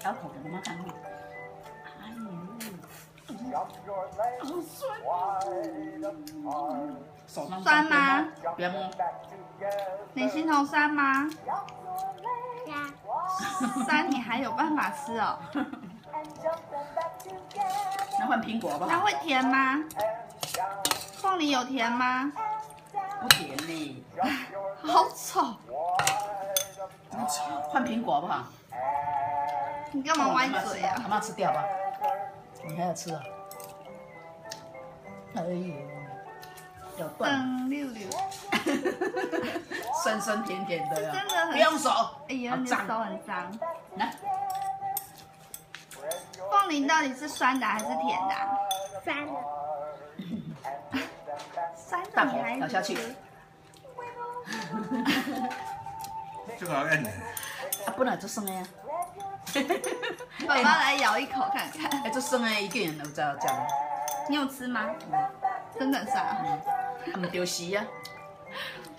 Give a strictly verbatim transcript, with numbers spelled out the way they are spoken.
咬口给妈妈看看。哎呦，好酸！手酸吗？ 不要摸。 你心头酸吗？ 酸。 酸，你还有办法吃哦？ 那换苹果好不好？ 那会甜吗？凤梨有甜吗？ 不甜呢。 好丑！ 换苹果好不好？ 你干嘛歪嘴啊？ 阿妈吃掉吧。你还要吃啊？哎呦，要断。 噔溜溜， 酸酸甜甜的， 真的很。 不用手。 哎呀，你的手很脏。 来， 凤梨到底是酸的还是甜的？ 酸的。 酸大口的你还咬下去。 这个好硬的。 啊，本来就酸的呀。 爸爸来咬一口看看。 哎，这酸的一个人有在这样。 你有吃吗？真的很酸啊。 嗯，唔丢死啊！